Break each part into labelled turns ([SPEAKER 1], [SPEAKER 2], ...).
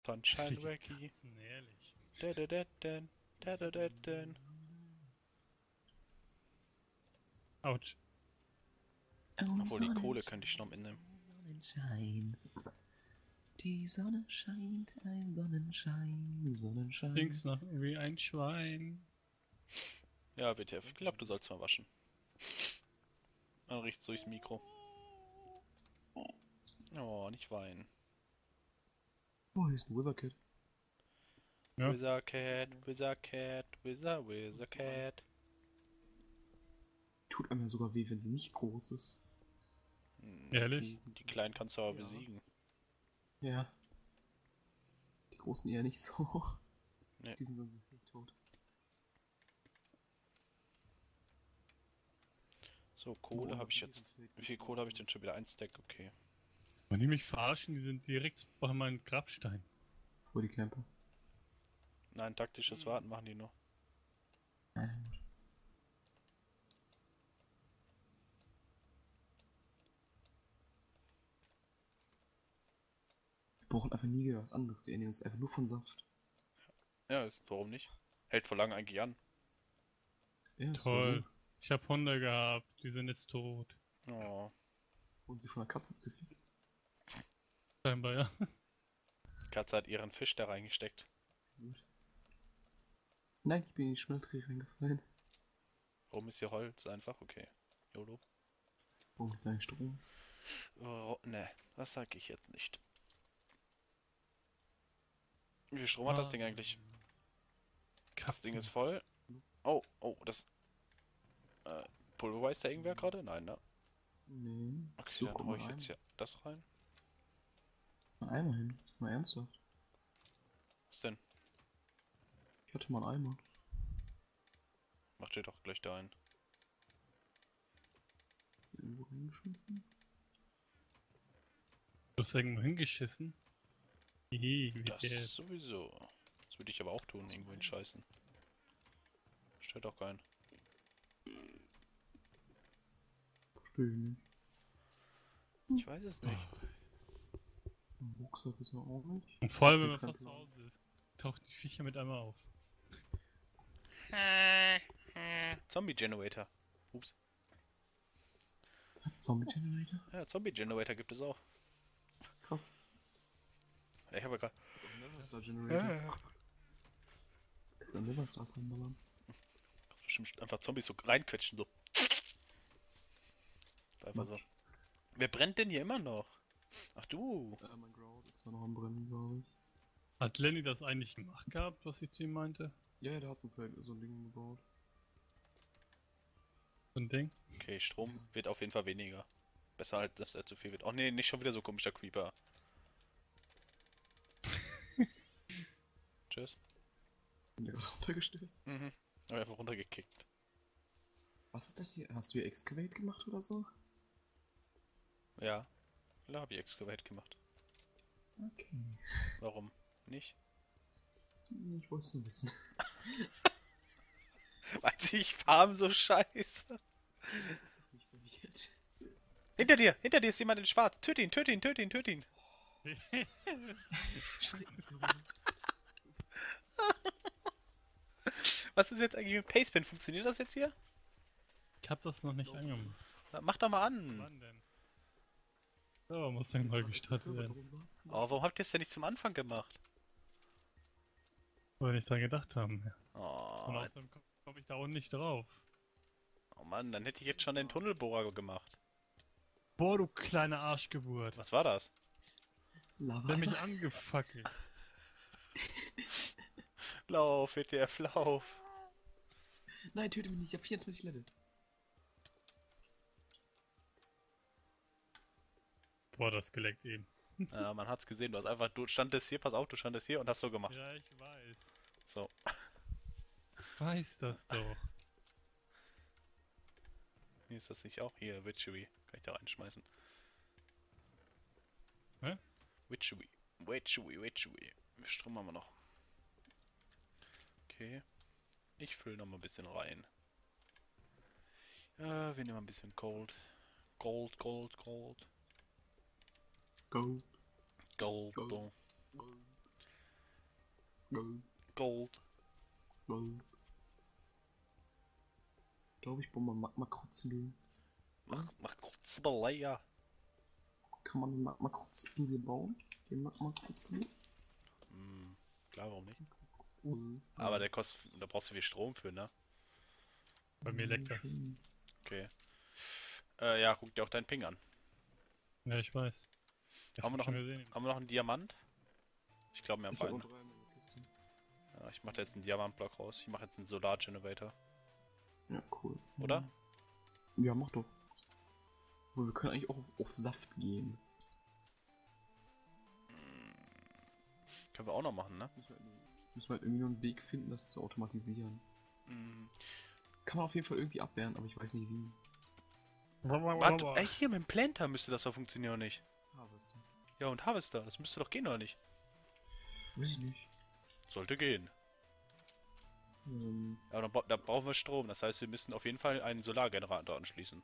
[SPEAKER 1] Sunshine Wacky.
[SPEAKER 2] Ehrlich.
[SPEAKER 1] Da-da-da-dan, da-da-da-dan.
[SPEAKER 2] Autsch.
[SPEAKER 1] Obwohl, die Kohle könnte ich noch mitnehmen.
[SPEAKER 3] Sonnenschein. Die Sonne scheint, ein Sonnenschein, Sonnenschein.
[SPEAKER 2] Dings noch wie ein Schwein.
[SPEAKER 1] Ja, WTF, ich glaube, du sollst mal waschen. Dann riecht's durchs Mikro. Oh, nicht weinen.
[SPEAKER 3] Oh, hier ist ein Wither-Kid.
[SPEAKER 2] Ja.
[SPEAKER 1] Wither Cat, Wither Cat, Wither Cat.
[SPEAKER 3] Tut einem ja sogar weh, wenn sie nicht groß ist.
[SPEAKER 2] Ehrlich?
[SPEAKER 1] Die Kleinen kannst du aber
[SPEAKER 3] Ja.
[SPEAKER 1] besiegen.
[SPEAKER 3] Ja. Die großen eher nicht so.
[SPEAKER 1] Nee.
[SPEAKER 3] Die sind dann so tot.
[SPEAKER 1] So, Kohle habe ich jetzt. Wie viel Kohle habe ich denn schon wieder? Ein Stack, okay.
[SPEAKER 2] Wenn die mich verarschen, die sind direkt bei meinem Grabstein.
[SPEAKER 3] Wo die Camper.
[SPEAKER 1] Nein, taktisches Warten machen die nur.
[SPEAKER 3] Nein. Wir brauchen einfach nie wieder was anderes. Wir ernähren uns einfach nur von Saft.
[SPEAKER 1] Ja, warum nicht? Hält vor lang eigentlich an.
[SPEAKER 3] Ja, ist
[SPEAKER 2] Toll.
[SPEAKER 3] voll
[SPEAKER 2] Ich habe Hunde gehabt, die sind jetzt tot.
[SPEAKER 1] Oh.
[SPEAKER 3] gut. Und sie von der Katze zu ficken.
[SPEAKER 2] Scheinbar, ja.
[SPEAKER 1] Die Katze hat ihren Fisch da reingesteckt.
[SPEAKER 3] Gut. Nein, ich bin in die Schmelterie reingefallen.
[SPEAKER 1] Warum ist hier Holz einfach? Okay. YOLO.
[SPEAKER 3] Oh, mit deinem Strom.
[SPEAKER 1] Oh, ne, das sag ich jetzt nicht. Wie viel Strom hat das Ding eigentlich? Das Ding ist voll. Oh, oh, das. Pulverweist da irgendwer gerade? Nein, ne?
[SPEAKER 3] Nee.
[SPEAKER 1] Okay,
[SPEAKER 3] So,
[SPEAKER 1] dann
[SPEAKER 3] guck
[SPEAKER 1] hau
[SPEAKER 3] mal
[SPEAKER 1] ich
[SPEAKER 3] rein.
[SPEAKER 1] jetzt hier das rein.
[SPEAKER 3] Mal Eimer hin. Mal ernsthaft.
[SPEAKER 1] Was denn?
[SPEAKER 3] Ich hatte mal einen Eimer.
[SPEAKER 1] Macht ihr doch gleich da ein.
[SPEAKER 3] Irgendwo reingeschmissen.
[SPEAKER 2] Du hast irgendwo hingeschissen? Hihi, wie
[SPEAKER 1] Das
[SPEAKER 2] der.
[SPEAKER 1] sowieso. Das würde ich aber auch tun, irgendwo hinscheißen. Stört doch keinen.
[SPEAKER 3] Verstehe ich nicht.
[SPEAKER 1] Ich weiß es nicht.
[SPEAKER 3] Ein Rucksack ist ja auch nicht.
[SPEAKER 2] Und vor allem, wenn
[SPEAKER 3] Ich
[SPEAKER 2] man
[SPEAKER 3] kann
[SPEAKER 2] fast zu
[SPEAKER 3] planen.
[SPEAKER 2] Hause ist, taucht die Viecher mit einmal auf.
[SPEAKER 1] Zombie Generator. Ups.
[SPEAKER 3] Zombie Generator?
[SPEAKER 1] Ja, Zombie Generator gibt es auch.
[SPEAKER 3] Krass.
[SPEAKER 1] Ich habe gerade.
[SPEAKER 3] Neverstar Generator. Kannst du an Neverstars reinballern?
[SPEAKER 1] Bestimmt einfach Zombies so reinquetschen, so. Einfach so. Wer brennt denn hier immer noch? Ach du.
[SPEAKER 3] Mein Ground ist da noch am Brennen, glaube ich.
[SPEAKER 2] Hat Lenny das eigentlich gemacht gehabt, was ich zu ihm meinte?
[SPEAKER 3] Ja, der hat so ein Ding gebaut.
[SPEAKER 2] So ein Ding?
[SPEAKER 1] Okay, Strom wird auf jeden Fall weniger. Besser halt, dass er zu viel wird. Oh nee, nicht schon wieder so komischer Creeper. Tschüss.
[SPEAKER 3] Und der wird runtergestürzt.
[SPEAKER 1] Mhm. Aber einfach runtergekickt.
[SPEAKER 3] Was ist das hier? Hast du hier Excavate gemacht oder so?
[SPEAKER 1] Ja. Da habe ich Excavate gemacht.
[SPEAKER 3] Okay.
[SPEAKER 1] Warum? Nicht?
[SPEAKER 3] Ich wollte es nur wissen.
[SPEAKER 1] Weiß ich, Farm so scheiße.
[SPEAKER 3] Nicht verwirrt.
[SPEAKER 1] Hinter dir ist jemand in schwarz. Töt ihn, töt ihn, töt ihn, töt ihn. Was ist jetzt eigentlich mit Pacespin? Funktioniert das jetzt hier?
[SPEAKER 2] Ich hab das noch nicht angemacht.
[SPEAKER 1] Mach doch mal an.
[SPEAKER 2] Wann denn? So, muss dann neu gestartet werden.
[SPEAKER 1] Oh, warum habt ihr es denn nicht zum Anfang gemacht?
[SPEAKER 2] Weil wir nicht dran gedacht haben. Ja.
[SPEAKER 1] Oh,
[SPEAKER 2] Und außerdem komme ich da auch nicht drauf.
[SPEAKER 1] oh Mann, dann hätte ich jetzt schon den Tunnelbohrer gemacht.
[SPEAKER 2] Boah, du kleine Arschgeburt.
[SPEAKER 1] Was war das?
[SPEAKER 3] Lava.
[SPEAKER 2] Der hat mich angefackelt.
[SPEAKER 1] Lauf, WTF, lauf.
[SPEAKER 3] Nein, töte mich nicht, ich hab 24 Level.
[SPEAKER 2] Boah, das geleckt eben.
[SPEAKER 1] Ja, man hat's gesehen, du standest hier, pass auf, du standest hier und hast so gemacht.
[SPEAKER 2] Ja, ich weiß.
[SPEAKER 1] So.
[SPEAKER 2] Weiß das doch.
[SPEAKER 1] Hier ist das nicht auch? Hier, Witchery. Kann ich da reinschmeißen.
[SPEAKER 2] Hä?
[SPEAKER 1] Witchery. Witchery. Strom haben wir noch. Okay. Ich fülle noch mal ein bisschen rein. Ja, wir nehmen ein bisschen Gold. Gold.
[SPEAKER 3] Go.
[SPEAKER 1] Gold.
[SPEAKER 3] Gold.
[SPEAKER 1] Gold.
[SPEAKER 3] Gold. Ich glaube, ich baue mal Magma-Krutzbügel.
[SPEAKER 1] Mach kurz mal ja.
[SPEAKER 3] Kann man den Magma-Krutzbügel bauen? Den Magma-Krutzbügel?
[SPEAKER 1] Klar, warum nicht? Aber der kostet, da brauchst du viel Strom für, ne?
[SPEAKER 2] Bei mir leckt das.
[SPEAKER 1] Okay. Ja, guck dir auch deinen Ping an.
[SPEAKER 2] Ja, ich weiß.
[SPEAKER 1] Haben wir noch einen Diamant? Ich glaube, wir haben einen. Ja, ich mache jetzt einen Diamantblock raus. Ich mache jetzt einen Solar-Generator.
[SPEAKER 3] Ja, cool.
[SPEAKER 1] Oder?
[SPEAKER 3] Ja, mach doch. Wir können eigentlich auch auf Saft gehen.
[SPEAKER 1] Können wir auch noch machen, ne?
[SPEAKER 3] Müssen wir halt irgendwie nur einen Weg finden, das zu automatisieren. Kann man auf jeden Fall irgendwie abwehren, aber ich weiß nicht wie.
[SPEAKER 1] Warte, ey, hier mit dem Planter müsste das doch funktionieren, oder nicht?
[SPEAKER 3] Harvester.
[SPEAKER 1] Ja, und Harvester, das müsste doch gehen, oder nicht?
[SPEAKER 3] Weiß ich nicht.
[SPEAKER 1] Sollte gehen. Ja, aber da brauchen wir Strom, das heißt, wir müssen auf jeden Fall einen Solargenerator anschließen.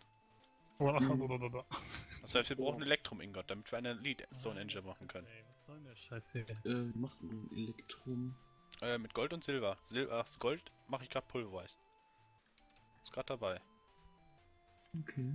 [SPEAKER 1] Das heißt, wir brauchen einen Elektrum-Ingot, damit wir eine Lead-Stone-Engine machen können.
[SPEAKER 2] Ey, was soll denn der Scheiß hier jetzt?
[SPEAKER 3] Wie macht ein Elektrum?
[SPEAKER 1] Mit Gold und Silber. Das Gold mache ich gerade pulverized. Ist gerade dabei.
[SPEAKER 3] Okay.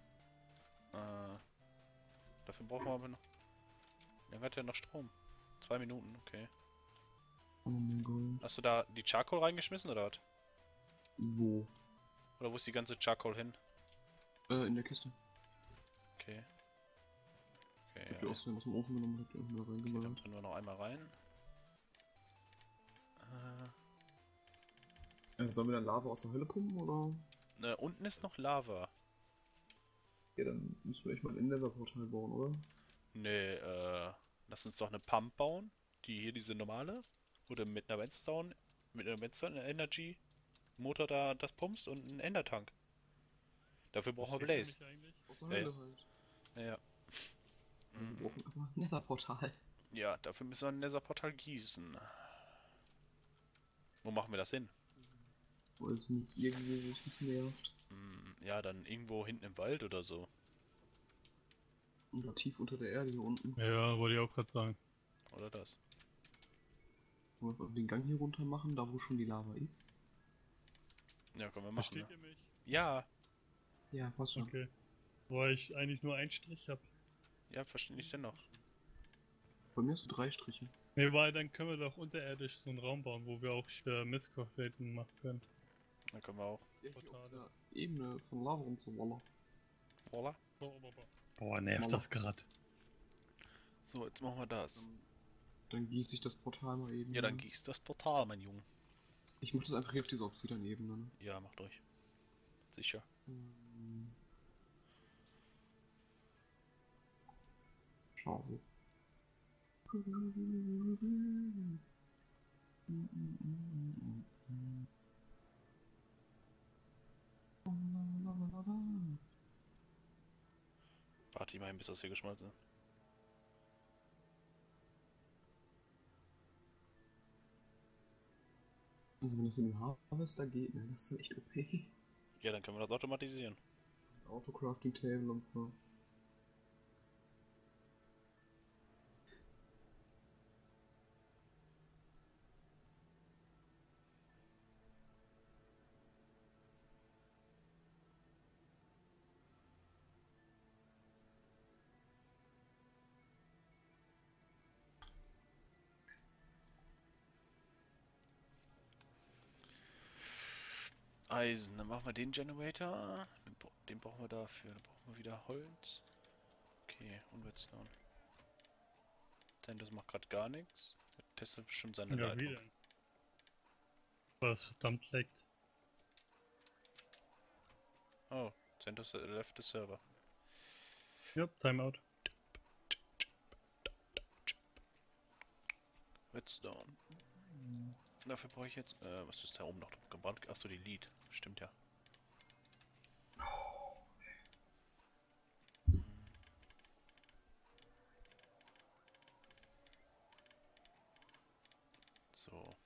[SPEAKER 1] Dafür brauchen wir aber noch... Dann hat ja noch Strom. 2 Minuten, okay.
[SPEAKER 3] Oh mein Gott.
[SPEAKER 1] Hast du da die Charcoal reingeschmissen, oder was?
[SPEAKER 3] Wo?
[SPEAKER 1] Oder wo ist die ganze Charcoal hin?
[SPEAKER 3] In der Kiste.
[SPEAKER 1] Okay. Okay,
[SPEAKER 3] Ich hab die aus dem Ofen genommen und hab die unten da
[SPEAKER 1] dann
[SPEAKER 3] reingeballert.
[SPEAKER 1] bringen wir noch einmal rein.
[SPEAKER 3] Sollen wir dann Lava aus der Hölle pumpen, oder?
[SPEAKER 1] Unten ist noch Lava.
[SPEAKER 3] Ja, dann müssen wir echt mal ein Nether-Portal bauen, oder?
[SPEAKER 1] Nee, lass uns doch eine Pump bauen. Diese normale. Oder mit einer Redstone Energy Motor da das pumpst und einen Endertank. Dafür brauchen wir Blaze.
[SPEAKER 3] Aus der Hölle halt.
[SPEAKER 1] Ja.
[SPEAKER 3] Wir brauchen aber ein Nether-Portal.
[SPEAKER 1] Ja, dafür müssen wir ein Nether-Portal gießen. Wo machen wir das hin?
[SPEAKER 3] Weiß nicht, irgendwo, wo es nicht nervt.
[SPEAKER 1] Ja, dann irgendwo hinten im Wald oder so.
[SPEAKER 3] Oder tief unter der Erde hier unten.
[SPEAKER 2] Ja, wollte ich auch gerade sagen.
[SPEAKER 1] Oder das.
[SPEAKER 3] Wollen wir den Gang hier runter machen, da wo schon die Lava ist?
[SPEAKER 1] Ja, können wir machen.
[SPEAKER 2] Versteht
[SPEAKER 1] Ne?
[SPEAKER 2] ihr mich?
[SPEAKER 1] Ja,
[SPEAKER 3] Ja, passt schon.
[SPEAKER 2] Okay. Weil ich eigentlich nur einen Strich habe.
[SPEAKER 1] ja, verstehe ich dennoch.
[SPEAKER 3] Bei mir hast du 3 Striche.
[SPEAKER 2] Nee, weil dann können wir doch unterirdisch so einen Raum bauen, wo wir auch schwer Mistkochflächen machen können.
[SPEAKER 1] Dann können wir auch.
[SPEAKER 3] Ja, hier auf dieser Ebene von Lava und so, Walla.
[SPEAKER 1] Voila.
[SPEAKER 2] Boah, nervt das grad.
[SPEAKER 1] So, jetzt machen wir das.
[SPEAKER 3] Dann gieße ich das Portal mal eben.
[SPEAKER 1] Ja, dann gießt das Portal, mein Junge.
[SPEAKER 3] Ich mach das einfach hier auf diese Obsidian-Ebene. Ne?
[SPEAKER 1] Ja, macht euch. Sicher.
[SPEAKER 3] Schaufel.
[SPEAKER 1] Warte mal, bis das hier geschmolzen ist.
[SPEAKER 3] Also wenn das mit dem Harvester geht, ne, das ist echt OP.
[SPEAKER 1] Ja, dann können wir das automatisieren.
[SPEAKER 3] Auto-Crafting-Table und so.
[SPEAKER 1] Eisen, dann machen wir den Generator. Den brauchen wir dafür. Dann brauchen wir wieder Holz. Okay, und Redstone. Denn das macht gerade gar nichts. Der testet bestimmt seine
[SPEAKER 2] Ja,
[SPEAKER 1] Leitung.
[SPEAKER 2] wieder. Was verdammt leckt.
[SPEAKER 1] Oh, Centos left the server.
[SPEAKER 2] Ja, Timeout.
[SPEAKER 1] Redstone. Dafür brauche ich jetzt. Was ist da oben noch gebrannt? Achso, die Lead. Stimmt ja. So.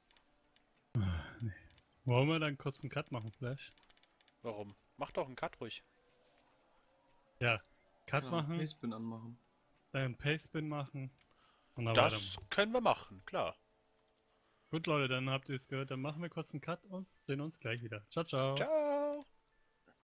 [SPEAKER 2] Wollen wir dann kurz einen Cut machen, Flash?
[SPEAKER 1] Warum? Mach doch einen Cut ruhig.
[SPEAKER 2] Ja, Cut
[SPEAKER 3] Ja,
[SPEAKER 2] machen,
[SPEAKER 3] Pastebin anmachen.
[SPEAKER 2] dann Pastebin machen und dann
[SPEAKER 1] Das
[SPEAKER 2] weitermachen.
[SPEAKER 1] können wir machen, klar.
[SPEAKER 2] Gut, Leute, dann habt ihr es gehört. Dann machen wir kurz einen Cut und sehen uns gleich wieder. Ciao, ciao.
[SPEAKER 1] Ciao!